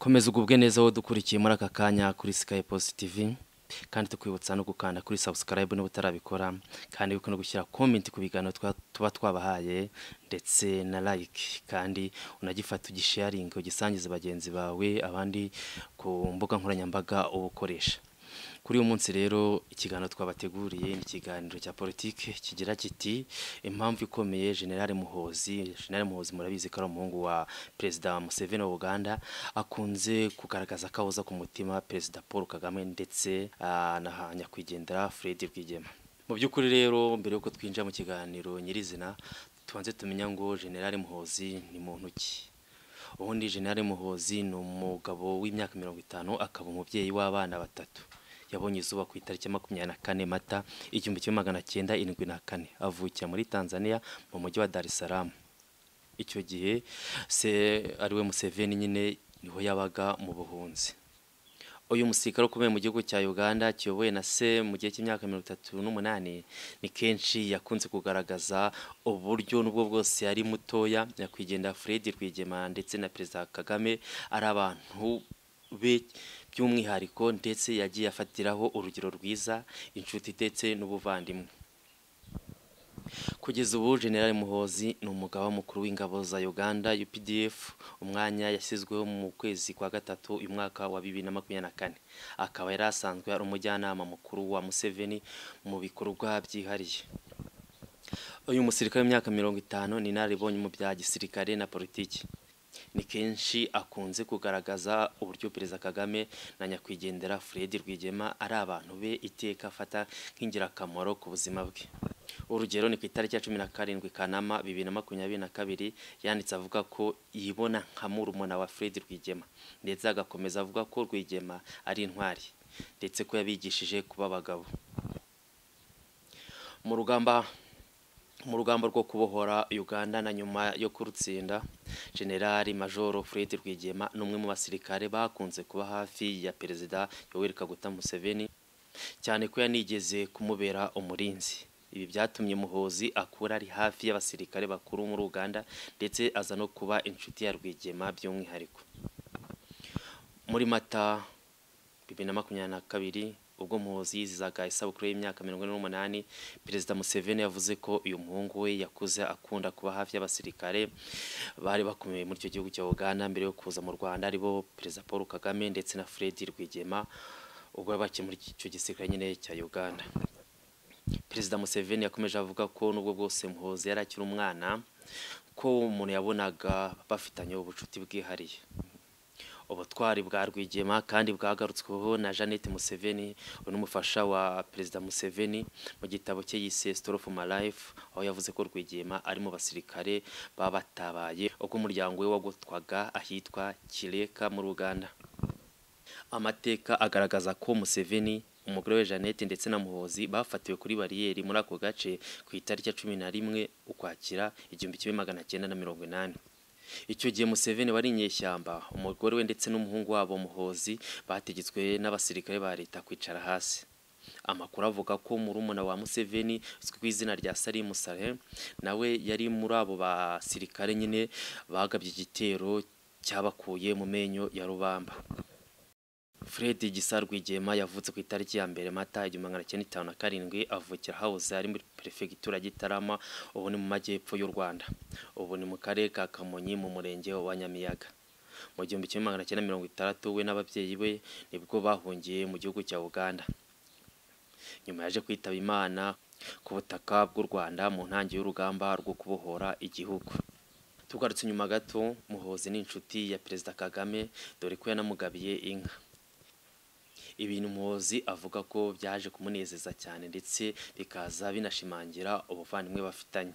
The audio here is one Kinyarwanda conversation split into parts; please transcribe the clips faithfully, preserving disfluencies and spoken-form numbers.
komeza ugubwe neza wo dukurikiye muri aka kanya kuri Sky Post T V kandi tukwibutsa no gukanda kuri subscribe no butarabikora kandi uko no gushyira comment ku biganiro tuba twabahaye ndetse na like kandi unagifata ugisharing ugisangiza bagenzi bawe abandi ku mbuga nkoranyambaga ubukoresha. Kuri uyu munsi rero ikiganiro twabateguriye ni ikiganiro cya politike kigira kiti impamvu ikomeye General Muhoozi. General Muhoozi murabizi ko ari umuhungu wa President Museveni wa Uganda, akunze kugaragaza kahoza ku mutima President Paul Kagame ndetse uh, na nyakwigendera Fred Rwigema. Mu by'ukuri rero mbere yuko twinjira mu kiganiro nyirizina tubanze tumenya ngo General Muhoozi ni muntu ki. Ubundi General Muhoozi ni umugabo w'imyaka mirongo itanu akaba umubyeyi w'abana batatu. Yabonye izuba ku itariki makumyabiri na kane Mata igihumbi kimwe magana cyenda irindwi na kane, avukira muri Tanzania mu mujyi wa Dar es Salaam. Icyo gihe se ariwe Museveni nyine niho yabaga mu buhunzi. Uyu musirikare ukomeye mu gihugu cya Uganda kiyoboye na se mu gihe cy'imyaka mirongo itatu n'umunani ni kenshi yakunze kugaragaza uburyo nubwo bwose yari mutoya nyakwigendera Fred Rwigema ndetse na President Kagame ari abantu be by'umwihariko ndetse yagiye afatiraho urugero rwiza, inshuti ndetse n'ubuvandimwe. Kugeza ubu General Muhoozi ni umugaba mukuru w'ingabo za Uganda U P D F, umwanya yashyizweho mu kwezi kwa gatatu uyu mwaka wa bibiri na makumyabiri na kane. Akaba yari asanzwe ari umujyanama mukuru wa Museveni mu bikorwa byihariye. Uyu musirikare w'imyaka mirongo itanu ni naribonye mu bya gisirikare na politiki. Ni kenshi akunze kugaragaza uburyo Perezida Kagame na nyakwigendera Fred Rwigema ari abantu be iteka afata nk'ingirakamaro ku buzima bwe. Urugero ni ku itariki ya cumi na karindwi Kanama bibiri na makumyabiri na kabiri yanditse avuga ko yibona nka murumuna wa Fred Rwigema ndetse agakomeza avuga ko Rwigema ari intwari ndetse ko yabigishije kuba abagabo. Mu rugamba mu rugamba rwo kubohora Uganda na nyuma yo kurutsinda, General Major Fred Rwigema n'umwe mu basirikare bakunze kuba hafi ya Perezida Yoweri Kaguta Museveni cyane ko yanigeze kumubera umurinzi. Ibi byatumye Muhoozi akura ari hafi y'abasirikare bakuru muri Uganda ndetse aza no kuba inshuti ya Rwigema by'umwihariko. Muri Mata bibiri na makumyabiri na kabiri ubwo Muhoozi yizizaga isabukuru y'imyaka mirongo ine n'umunani, Perezida Museveni yavuze ko uyu muhungu we yakuze akunda kuba hafi y'abasirikare bari bakomeye muri icyo gihugu cya Uganda mbere yo kuza mu Rwanda, aribo Perezida Paul Kagame ndetse na Fred Rwigema ubwo bakiye muri icyo gisirikare nyine cya Uganda. Perezida Museveni yakomeje avuga ko nubwo bwose Muhoozi yari akiri umwana ko umuntu yabonaga bafitanye ubucuti bwihariye. Ubutwari bwa Rwigema kandi bwagarutsweho na Janet Museveni unumufasha wa Perezida Museveni mu gitabo cye yise Story of My Life, aho yavuze ko Rwigema ari mu basirikare babatabaye ubwo umuryango we wagotwaga ahitwa Kireka mu Uganda. Amateka agaragaza ko Museveni, umugore we Janet ndetse na Muhoozi bafatiwe kuri bariyeri muri ako gace ku itariki ya cumi na rimwe Ukwakira igihumbi kimwe magana cyenda na mirongo inani. Icyo gihe Museveni wari inyeshyamba, umugore we ndetse n'umuhungu wabo Muhoozi bategetswe n'abasirikare ba leta kwicara hasi. Amakuru avuga ko murumuna wa Museveni uzwi ku izina rya Salim Saleh nawe yari muri abo basirikare nyine bagabye igitero cyabakuye mu menyo ya rubamba. Fred Gisa Rwigema yavutse ku itariki ya mbere Mata igihumbi magana cyenda itanu na karindwi, avukira House ari muri Perefegitura Gitarama, ubu ni mu majyepfo y'u Rwanda. Ubu ni mu karere ka Kamonyi mu murenge wa Nyamiyaga. Mu gihumbi kimwe magana cyenda mirongo itandatu we n'ababyeyi be nibwo bahungiye mu gihugu cya Uganda. Nyuma yaje kwitaba Imana ku butaka bw'u Rwanda mu ntangi y'urugamba rwo kubohora igihugu. Tugarutse nyuma gato, Muhoozi ni inshuti ya Perezida Kagame dore ko yanamugabiye inka. Ibintu Muhoozi avuga ko byaje kumunezeza cyane ndetse bikaza binashimangira ubuvandimwe bafitanye.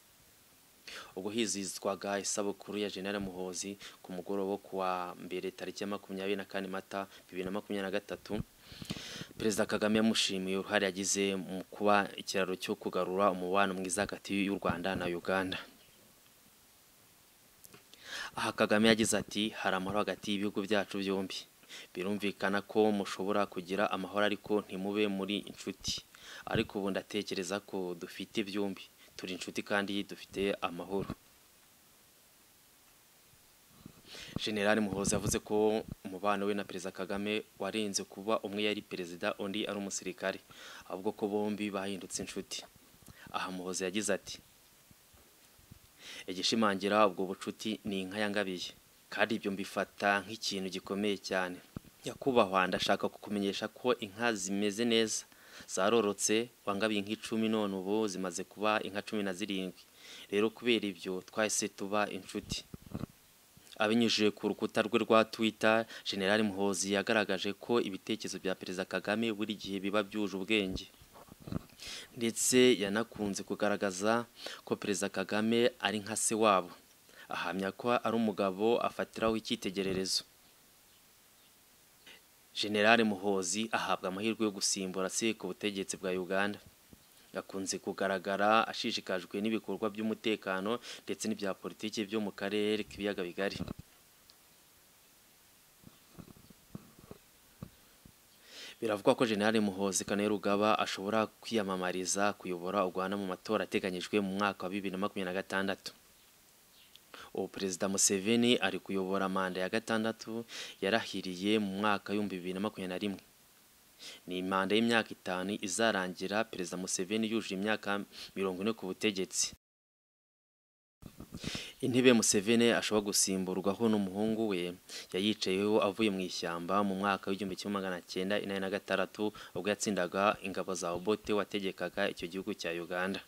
Ubwo hizizwaga isabukuru ya General Muhoozi ku mugoroba kuwa mbere tariki ya makumyabiri na kane Mata bibiri na makumyabiri na gatatu, Perezida Kagame yamushimiye uruhare yagize mu kuba ikiraro cyo kugarura umubano mwiza hagati y'u Rwanda na Uganda. Aha Kagame yagize ati hari amahoro hagati y'ibihugu byacu byombi. Birumvikana ko mushobora kugira amahoro ariko ntimube muri inshuti, ariko ubu ndatekereza ko dufite byombi, turi inshuti kandi dufite amahoro. General Muhoozi yavuze ko umubano we na Perezida Kagame warenze kuba umwe yari perezida undi ari umusirikare, ahubwo ko bombi bahindutse inshuti. Aha Muhoozi yagize ati igishimangira ubwo bucuti ni inka yangabiye, kandi ibyo mbifata nk'ikintu gikomeye cyane. Nyakubahwa, ndashaka kukumenyesha ko inka zimeze neza, zarorotse, wangabiye nk'icumi none ubu zimaze kuba inka cumi na zirindwi. Rero kubera ibyo twahise tuba inshuti. Abinyujije ku rukuta rwe rwa Twitter, General Muhoozi yagaragaje ko ibitekerezo bya Perezida Kagame buri gihe biba byuje ubwenge, ndetse yanakunze kugaragaza ko Perezida Kagame ari nka se wabo. Ahamya ko ari umugabo afatiraho icyitegererezo. General Muhoozi ahabwa amahirwe yo gusimbura se ku butegetsi bwa Uganda. Yakunze kugaragara ashishikajwe n'ibikorwa by'umutekano ndetse n'ibya politiki byo mu karere k'ibiyaga bigari. Biravugwa ko General Muhoozi Kainerugaba ashobora kwiyamamariza kuyobora u Rwanda mu matora ateganyijwe mu mwaka wa bibiri na makumyabiri na gatandatu. Ubu Perezida Museveni ari kuyobora manda ya gatandatu yarahiriye mu mwaka w'ibihumbi bibiri na makumyabiri na rimwe. Ni manda y'imyaka itanu izarangira Perezida Museveni yujuje imyaka mirongo ine ku butegetsi. Intebe Museveni ashobora gusimburwaho n'umuhungu we yayicayeho avuye mu ishyamba mu mwaka w'igihumbi kimwe magana cyenda inani na gatandatu ubwo yatsindaga ingabo za Obote wategekaga icyo gihugu cya Uganda.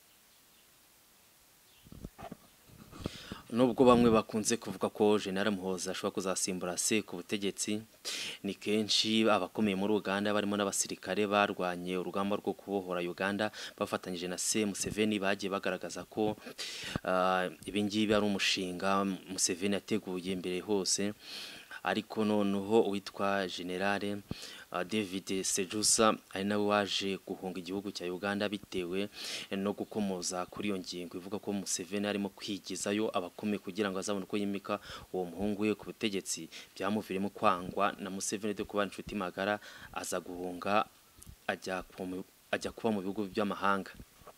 Nubwo bamwe bakunze kuvuga ko General Muhoozi ashobora kuzasimbura se ku butegetsi, ni kenshi abakomeye muri Uganda barimo n'abasirikare barwanye urugamba rwo kubohora Uganda bafatanyije na se Museveni bagiye bagaragaza ko uh, ibingibi ari umushinga Museveni yateguye mbere hose. Ariko noneho uwitwa General uh, David Sejusa ari nawe waje guhunga igihugu cya Uganda bitewe no gukomoza kuri iyo ngingo ivuga ko Museveni arimo kwigizayo abakomeye kugira ngo azabone uko yimika uwo muhungu we ku butegetsi. Byamuviremo kwangwa na Museveni de kuba inshuti magara, aza guhunga ajya ajya kuba mu bihugu by'amahanga.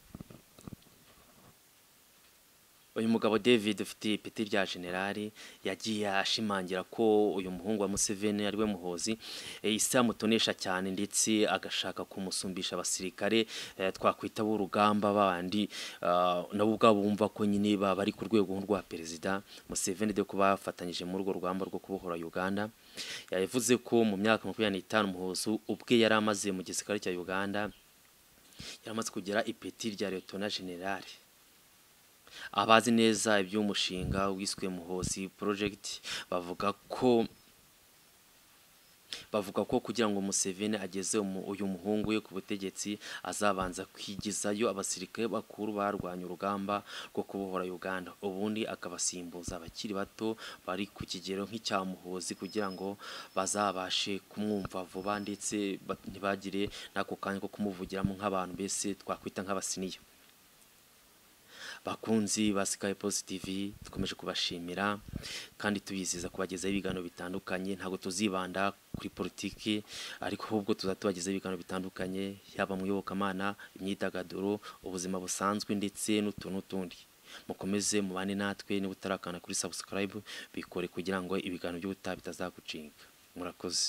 Uyu mugabo David ufite ipeti rya generali yagiye ashimangira ko uyu muhungu wa Museveni ari we Muhoozi isi amutonesha cyane, ndetse agashaka kumusumbisha abasirikare eh, twakwita b'urugamba bandi uh, nabo ubwabo bumva ko nyine bari ku rwego rwa Perezida Museveni de kuba yafatanyije muri urwo rugamba rwo kubohora Uganda. Yavuze ko mu myaka makumyabiri n'itanu Muhoozi ubwe yari amaze mu gisirikare cya Uganda yaramaze kugera ipeti rya Lieutenant General. Abazi neza iby'umushinga wiswe Muhoozi Project bavuga ko bavuga ko kugira ngo Museveni ageze uyu muhungu we ku butegetsi azabanza kwigizayo abasirikare bakuru barwanya urugamba rwo kubohora Uganda, ubundi akabasimbuza abakiri bato bari ku kigero nk'icya Muhoozi kugira ngo bazabashe kumwumva vuba, ndetse ntibagire n'ako kanya ko kumuvugiramo nk'abantu mbese twakwita nk'abasiniya. Bakunzi ba Sky Post T V dukomeje kubashimira kandi tubiziza kubagezaho ibiganiro bitandukanye. Ntabwo tuzibanda kuri politiki, ariko ahubwo tuzatubagezaho ibiganiro bitandukanye, yaba mu iyobokamana, imyidagaduro, ubuzima busanzwe ndetse n'utuntu tundi. Mukomeze mubane natwe, niba utarakana kuri subscribe bikore kugira ngo ibiganiro by'ubutaha bitazagucinga. Murakoze.